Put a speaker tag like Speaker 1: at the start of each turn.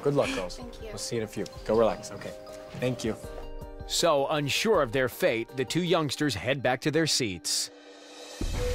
Speaker 1: Good luck, girls.
Speaker 2: Thank you.
Speaker 1: We'll see you in a few. Go relax. Okay. Thank you.
Speaker 3: So, unsure of their fate, the two youngsters head back to their seats.